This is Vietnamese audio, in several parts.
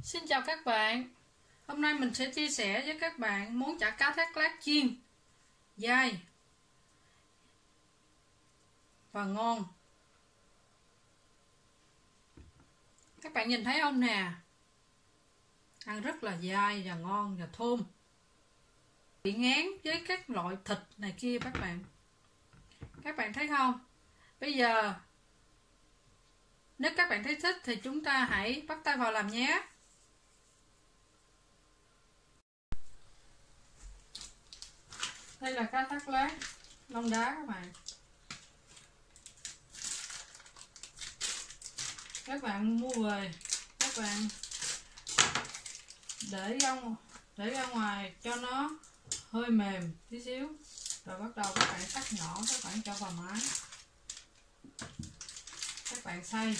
Xin chào các bạn. Hôm nay mình sẽ chia sẻ với các bạn món chả cá thác lác chiên dai và ngon. Các bạn nhìn thấy không nè? Ăn rất là dai và ngon và thơm. Bị ngán với các loại thịt này kia các bạn. Các bạn thấy không? Bây giờ nếu các bạn thấy thích thì chúng ta hãy bắt tay vào làm nhé. Đây là cá thác lác lông đá các bạn. Các bạn mua về, các bạn để ra ngoài cho nó hơi mềm tí xíu, rồi bắt đầu các bạn cắt nhỏ, các bạn cho vào máy, các bạn xay.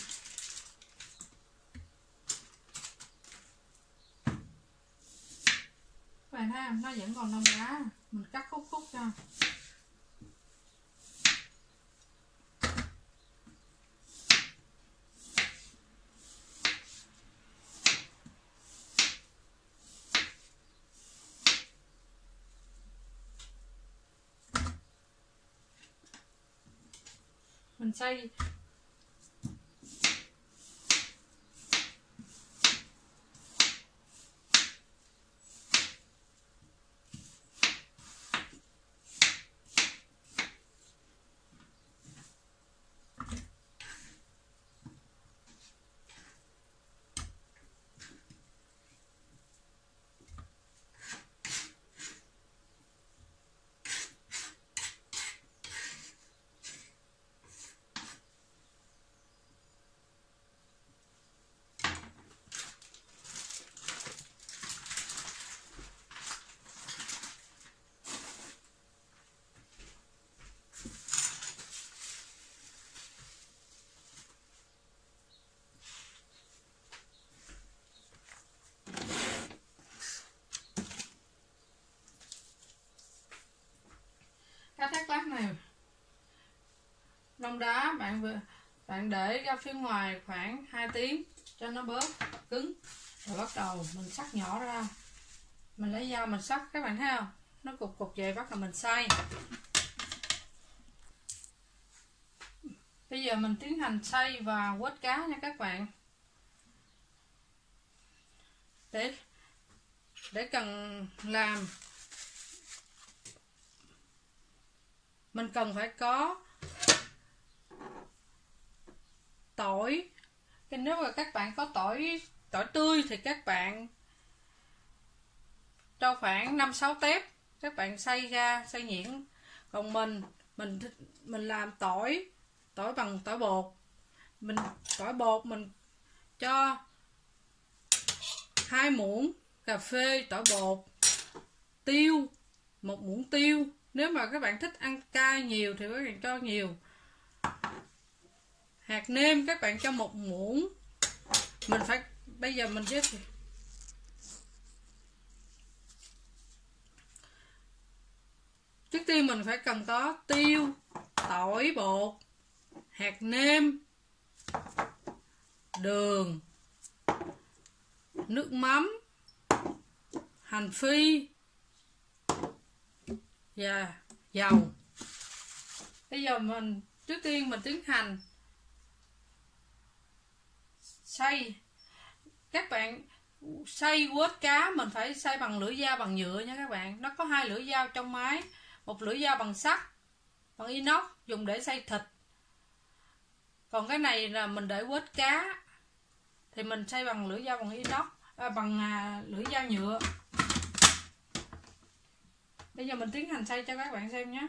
Các bạn thấy không? Nó vẫn còn lông đá, mình cắt khúc cho. Mình xay cá thác lác này lông đá, bạn để ra phía ngoài khoảng 2 tiếng cho nó bớt cứng, rồi bắt đầu mình cắt nhỏ ra, mình lấy dao mình cắt. Các bạn thấy không, nó cục cục vậy, bắt đầu mình xay. Bây giờ mình tiến hành xay và quết cá nha các bạn. Để cần làm, mình cần phải có tỏi. Nếu mà các bạn có tỏi tươi thì các bạn cho khoảng 5-6 tép, các bạn xay ra, xay nhuyễn. Còn mình làm tỏi bằng tỏi bột. Tỏi bột mình cho 2 muỗng cà phê tỏi bột, tiêu 1 muỗng tiêu. Nếu mà các bạn thích ăn cay nhiều thì các bạn cho nhiều. Hạt nêm các bạn cho 1 muỗng. Bây giờ mình giới thiệu. Trước tiên mình phải cần có tiêu, tỏi bột, hạt nêm, đường, nước mắm, hành phi và dầu. Bây giờ trước tiên mình tiến hành xay. Các bạn xay quết cá mình phải xay bằng lưỡi dao bằng nhựa nha các bạn. Nó có 2 lưỡi dao trong máy, một lưỡi dao bằng sắt, bằng inox dùng để xay thịt. Còn cái này là mình để quết cá thì mình xay bằng lưỡi dao bằng inox, bằng lưỡi dao nhựa. Bây giờ mình tiến hành xay cho các bạn xem nhé.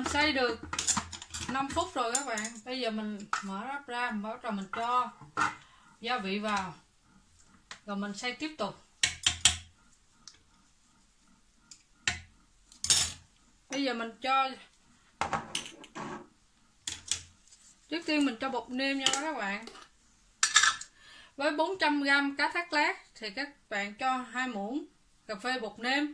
xay được 5 phút rồi các bạn. Bây giờ mình mở nắp ra, bắt đầu mình cho gia vị vào, rồi mình xay tiếp tục. Bây giờ mình cho, trước tiên mình cho bột nêm nha các bạn. Với 400g cá thác lát thì các bạn cho 2 muỗng cà phê bột nêm.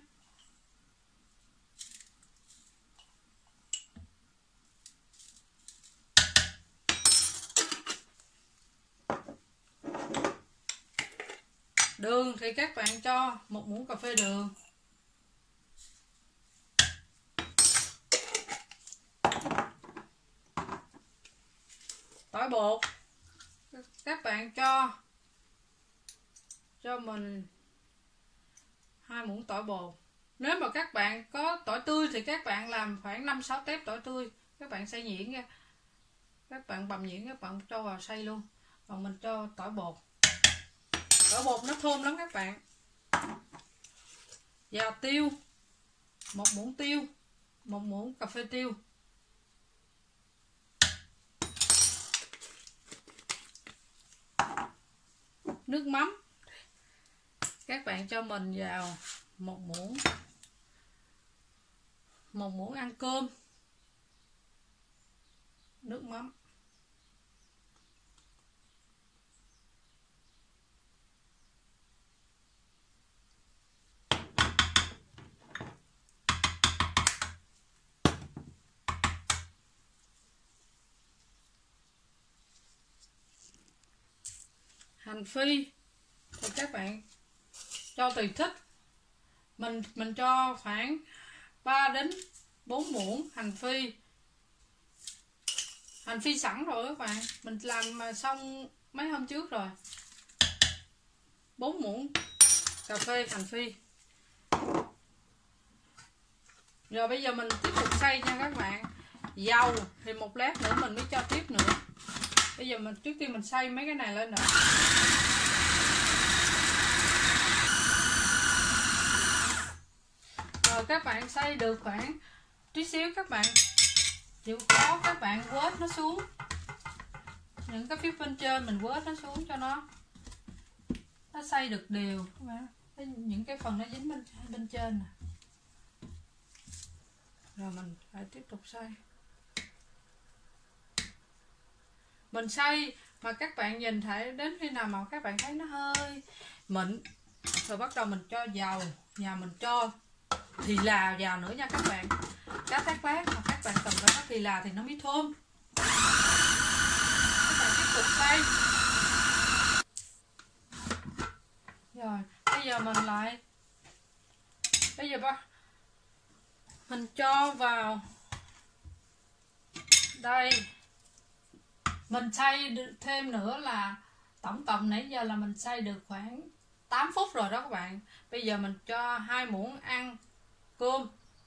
Đường thì các bạn cho 1 muỗng cà phê đường. Tỏi bột các bạn cho mình 2 muỗng tỏi bột. Nếu mà các bạn có tỏi tươi thì các bạn làm khoảng 5-6 tép tỏi tươi, các bạn xay nhuyễn ra, các bạn bằm nhuyễn, các bạn cho vào xay luôn. Còn mình cho tỏi bột nó thơm lắm các bạn. Và tiêu, 1 muỗng tiêu, 1 muỗng cà phê tiêu. Nước mắm các bạn cho mình vào 1 muỗng ăn cơm nước mắm. Hành phi thì các bạn cho tùy thích. Mình cho khoảng 3 đến 4 muỗng hành phi sẵn rồi các bạn, mình làm xong mấy hôm trước rồi. 4 muỗng cà phê hành phi. Rồi bây giờ mình tiếp tục xay nha các bạn. Dầu thì một lát nữa mình mới cho tiếp nữa. Bây giờ mình trước tiên mình xay mấy cái này lên nữa. Rồi các bạn xay được khoảng tí xíu, các bạn chịu khó các bạn quết nó xuống, những cái phía bên trên mình quết nó xuống cho nó xay được đều các bạn. Những cái phần nó dính bên trên nè. Rồi mình phải tiếp tục xay. Mình xay mà các bạn nhìn thấy đến khi nào mà các bạn thấy nó hơi mịn rồi bắt đầu mình cho dầu, và mình cho thì là vào nữa nha các bạn. Cá thác lát mà các bạn cần phải có thì là thì nó mới thơm. Các bạn tiếp tục xay. Rồi bây giờ mình cho vào đây. Mình xay thêm nữa là tổng cộng nãy giờ là mình xay được khoảng 8 phút rồi đó các bạn. Bây giờ mình cho 2 muỗng ăn cơm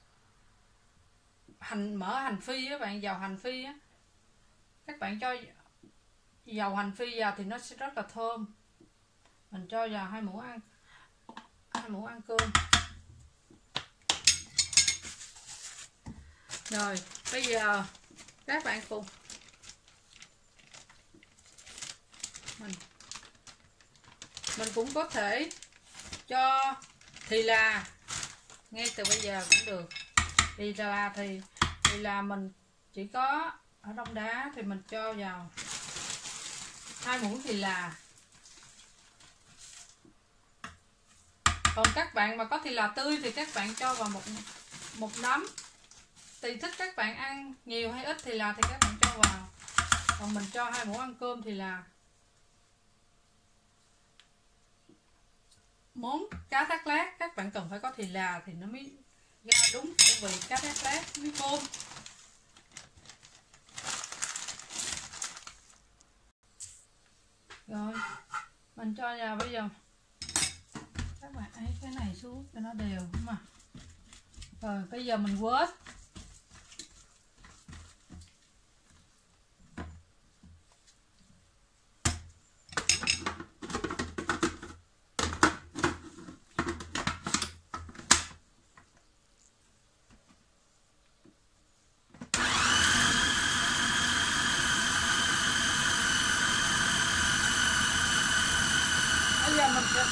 mỡ hành phi các bạn, dầu hành phi á. Các bạn cho dầu hành phi vào thì nó sẽ rất là thơm. Mình cho vào 2 muỗng ăn cơm. Rồi bây giờ các bạn cùng mình cũng có thể cho thì là ngay từ bây giờ cũng được. Thì là mình chỉ có ở Đông Đá thì mình cho vào 2 muỗng thì là. Còn các bạn mà có thì là tươi thì các bạn cho vào một nắm. Tùy thích các bạn ăn nhiều hay ít thì là thì các bạn cho vào. Còn mình cho 2 muỗng ăn cơm thì là. Món cá thác lát các bạn cần phải có thì là thì nó mới ra đúng khẩu vị cá thác lát mới thơm. Rồi mình cho vào. Bây giờ các bạn ấy cái này xuống cho nó đều mà. Rồi bây giờ mình quết. Bây giờ mình sẽ...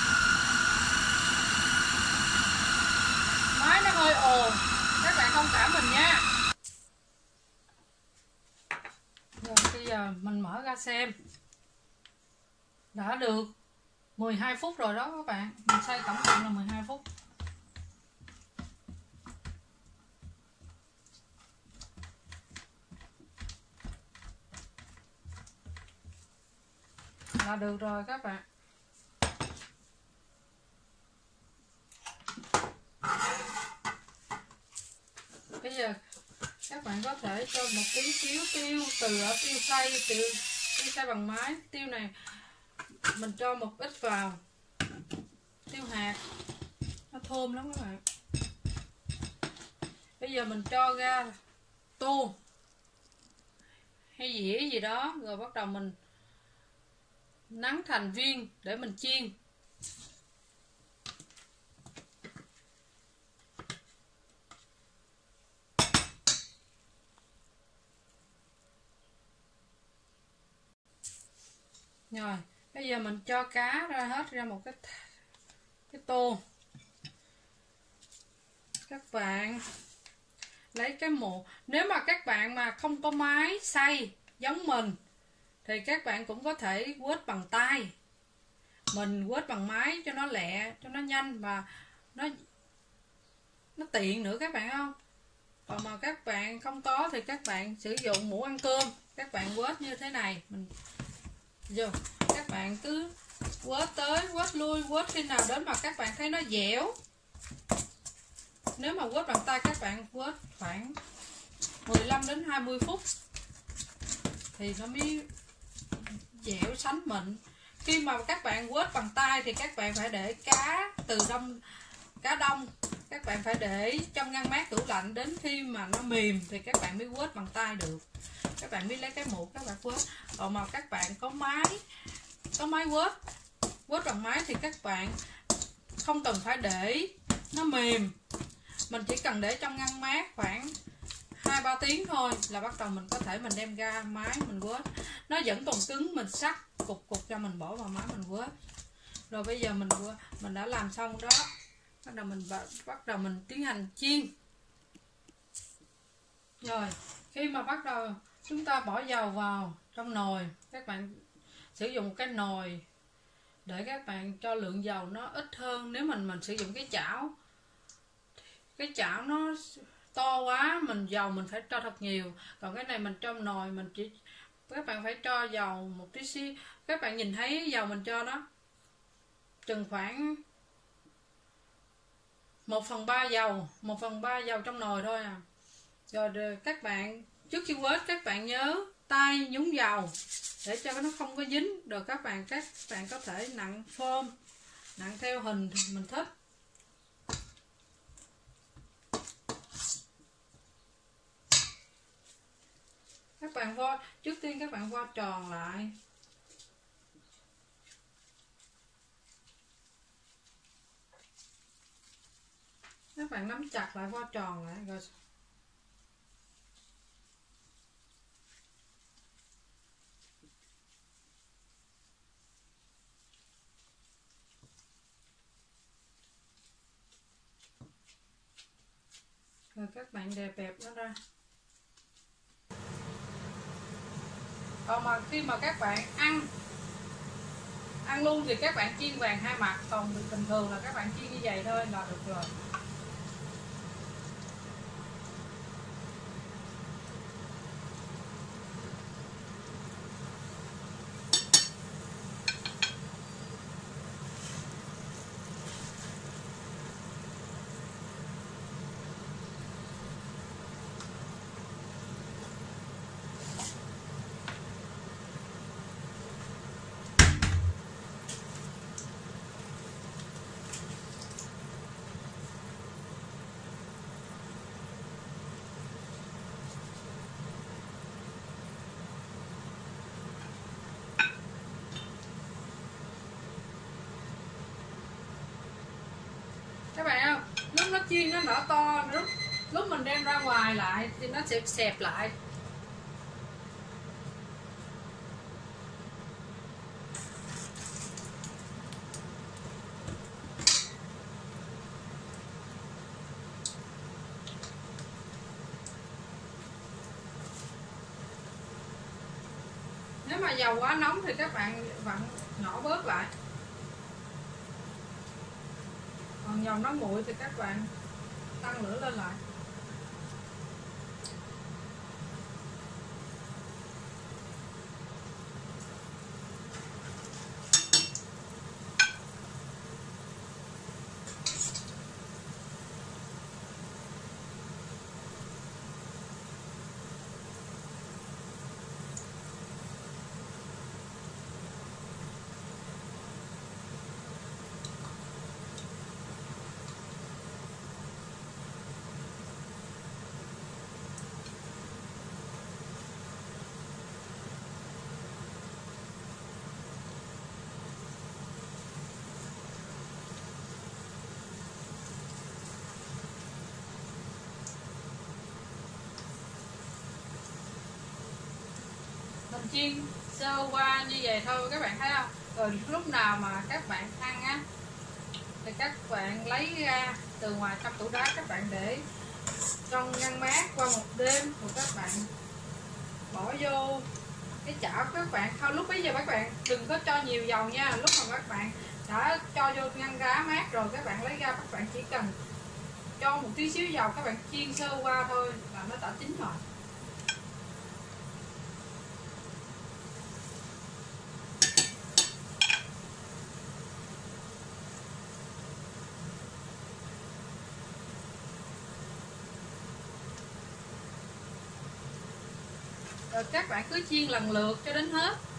Máy nó hơi ồn, các bạn thông cảm mình nha. Rồi bây giờ mình mở ra xem. Đã được 12 phút rồi đó các bạn. Mình xay tổng cộng là 12 phút. Là được rồi các bạn. Bây giờ các bạn có thể cho một tí xíu tiêu từ ở tiêu xay bằng máy. Tiêu này mình cho một ít vào, tiêu hạt nó thơm lắm các bạn. Bây giờ mình cho ra tô hay dĩa gì đó, rồi bắt đầu mình nắn thành viên để mình chiên. Rồi bây giờ mình cho cá ra hết ra một cái tô. Các bạn lấy cái muỗng, nếu mà các bạn mà không có máy xay giống mình thì các bạn cũng có thể quết bằng tay. Mình quết bằng máy cho nó lẹ, cho nó nhanh và nó tiện nữa các bạn không. Còn mà các bạn không có thì các bạn sử dụng muỗng ăn cơm, các bạn quết như thế này. Giờ các bạn cứ quết tới quết lui, quết khi nào đến mà các bạn thấy nó dẻo. Nếu mà quết bằng tay các bạn quết khoảng 15 đến 20 phút thì nó mới dẻo sánh mịn. Khi mà các bạn quết bằng tay thì các bạn phải để cá đông các bạn phải để trong ngăn mát tủ lạnh đến khi mà nó mềm thì các bạn mới quết bằng tay được. Các bạn mới lấy cái muỗng các bạn quết. Còn mà các bạn có máy quết bằng máy thì các bạn không cần phải để nó mềm, mình chỉ cần để trong ngăn mát khoảng 2-3 tiếng thôi là bắt đầu mình có thể mình đem ra máy mình quết. Nó vẫn còn cứng mình sắc cục cho mình bỏ vào máy mình quết. Rồi bây giờ mình đã làm xong đó, bắt đầu mình tiến hành chiên. Rồi khi mà bắt đầu chúng ta bỏ dầu vào trong nồi, các bạn sử dụng một cái nồi để các bạn cho lượng dầu nó ít hơn. Nếu mình sử dụng cái chảo nó to quá, dầu mình phải cho thật nhiều. Còn cái này mình trong nồi các bạn phải cho dầu một tí xíu. Các bạn nhìn thấy dầu mình cho đó chừng khoảng 1/3 dầu trong nồi thôi à. Rồi các bạn trước khi quết các bạn nhớ tay nhúng dầu để cho nó không có dính. Rồi các bạn có thể nặn phơm, nặn theo hình mình thích. Trước tiên các bạn vo tròn lại. Các bạn nắm chặt lại, vo tròn lại rồi. Rồi các bạn đè bẹp nó ra. Còn mà khi mà các bạn ăn luôn thì các bạn chiên vàng hai mặt. Còn bình thường là các bạn chiên như vậy thôi là được rồi. Các bạn không? Lúc nó chiên nó nở to, lúc mình đem ra ngoài lại thì nó sẽ xẹp lại. mà dầu quá nóng thì các bạn vặn nhỏ bớt lại, còn dầu nó nguội thì các bạn tăng lửa lên lại. Mình chiên sơ qua như vậy thôi các bạn thấy không? Rồi lúc nào mà các bạn ăn á thì các bạn lấy ra từ ngoài trong tủ đá, các bạn để trong ngăn mát qua một đêm, rồi các bạn bỏ vô cái chảo các bạn. Không, lúc bây giờ các bạn đừng có cho nhiều dầu nha. Lúc mà các bạn đã cho vô ngăn đá mát rồi, các bạn lấy ra, các bạn chỉ cần cho một tí xíu dầu, các bạn chiên sơ qua thôi là nó đã chín rồi. Rồi các bạn cứ chiên lần lượt cho đến hết.